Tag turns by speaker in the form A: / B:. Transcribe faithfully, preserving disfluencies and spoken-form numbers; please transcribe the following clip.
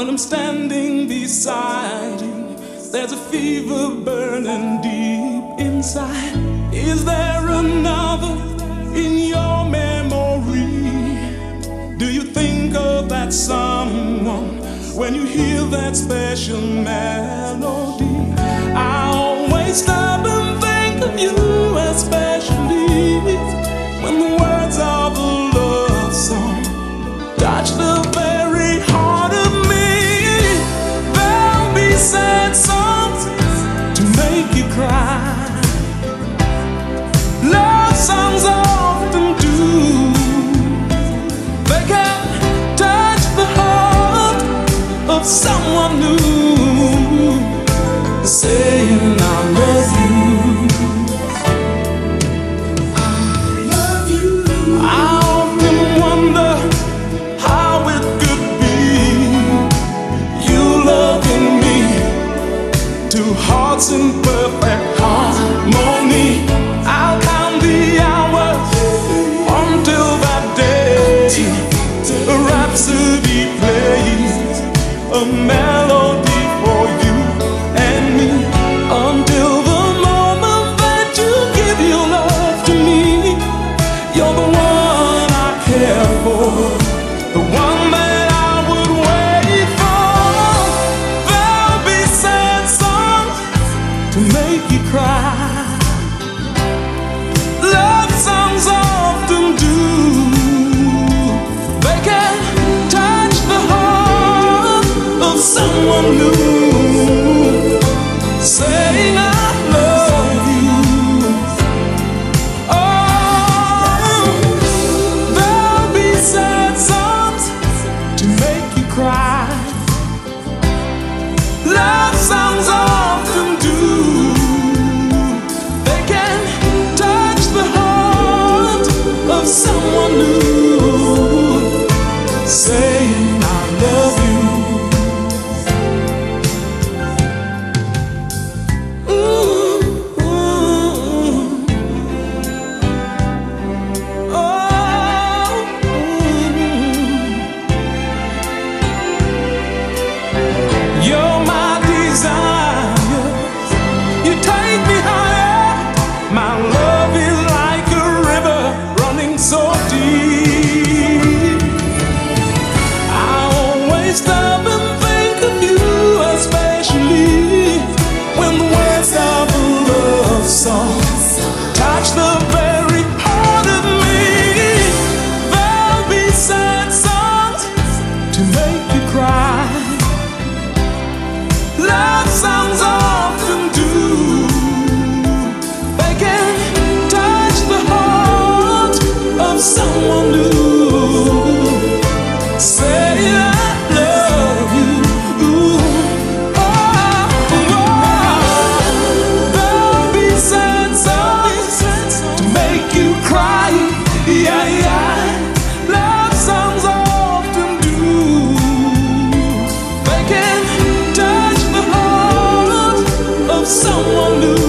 A: when I'm standing beside you, there's a fever burning deep inside. Is there another in your memory? Do you think of that someone when you hear that special melody? I always stop and think of you, especially when the words of a love song touch the very heart of me. There'll be sad songs to make you cry. Love songs often do. They can touch the heart of someone new, saying I love you. I love you. I often wonder how it could be, you loving me, two hearts in perfect harmony. I'll count the hours until that day a rhapsody plays, a melody for you and me, until the moment that you give your love to me. You're the one I care for, the one that I would wait for. There'll be sad songs to make you cry. Love songs often do. They can touch the heart of someone new, saying I love you. Oh, there'll be sad songs to make you cry. Love songs often do. They can touch the heart of someone new, saying I love you. Ooh, ooh. Oh, ooh. You're my desire, you take me higher. My love is like a river running so deep. I always stop and think of you, especially when the words of a love song touch the very heart of me. There'll be sad songs to make you cry. Love songs often do. They can touch the heart of someone new, say I love you. Ooh, oh, oh. There'll be sad songs to make you cry. Yeah, yeah. Love songs often do. They can touch the heart of someone new.